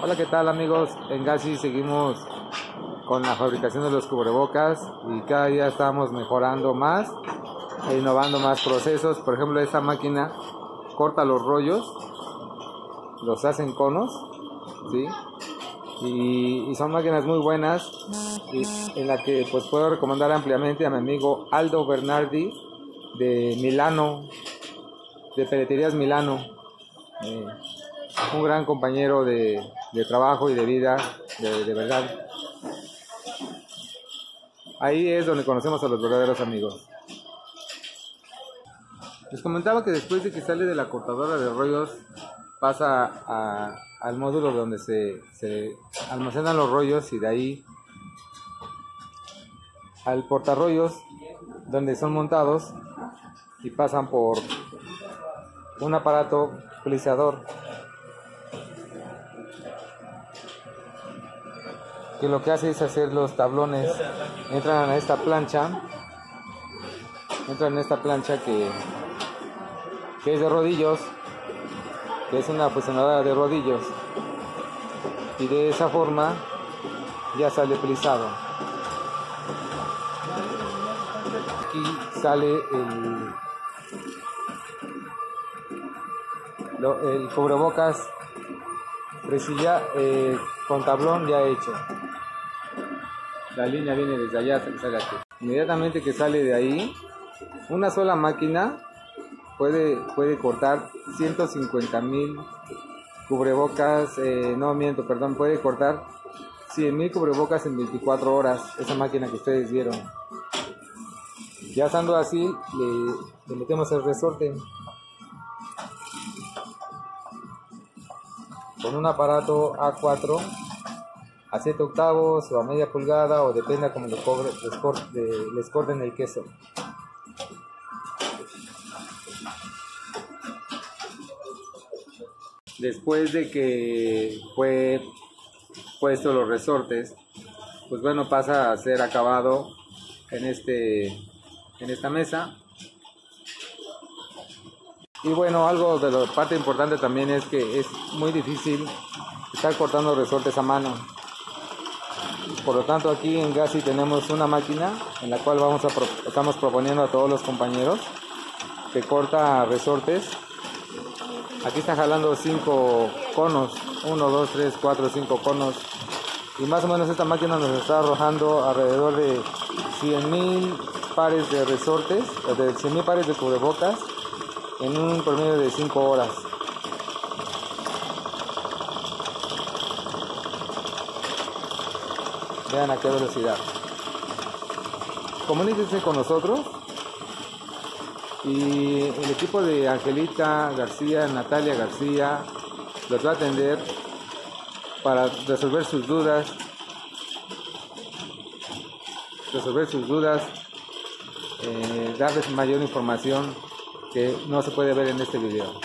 Hola, ¿qué tal amigos? En Gasi seguimos con la fabricación de los cubrebocas y cada día estamos mejorando más e innovando más procesos. Por ejemplo, esta máquina corta los rollos, los hace en conos, ¿sí? Y son máquinas muy buenas y en la que pues puedo recomendar ampliamente a mi amigo Aldo Bernardi de Milano, de Peleterías Milano. Un gran compañero de trabajo y de vida, de verdad. Ahí es donde conocemos a los verdaderos amigos. Les comentaba que después de que sale de la cortadora de rollos, pasa al módulo donde se almacenan los rollos y de ahí al portarrollos donde son montados y pasan por un aparato plisador que lo que hace es hacer los tablones. Entran en esta plancha que es de rodillos, que es una presionadora de rodillos, y de esa forma ya sale plisado. Aquí sale el cubrebocas presilla con tablón ya hecho. La línea viene desde allá, sale aquí. Inmediatamente que sale de ahí, una sola máquina puede cortar 150,000 cubrebocas, puede cortar 100,000 cubrebocas en 24 horas, esa máquina que ustedes vieron. Ya estando así, le metemos el resorte con un aparato A4 a 7 octavos o a media pulgada, o depende a cómo les corten el queso. Después de que fue puesto los resortes, pues bueno, pasa a ser acabado en esta mesa. Y bueno, algo de la parte importante también es que es muy difícil estar cortando resortes a mano. Por lo tanto, aquí en Gasi tenemos una máquina en la cual estamos proponiendo a todos los compañeros que corta resortes. Aquí está jalando 5 conos, 1, 2, 3, 4, 5 conos, y más o menos esta máquina nos está arrojando alrededor de 100,000 pares de resortes, de 100,000 pares de cubrebocas en un promedio de 5 horas. Vean a qué velocidad. Comuníquense con nosotros y el equipo de Angelita García, Natalia García los va a atender para resolver sus dudas, darles mayor información que no se puede ver en este video.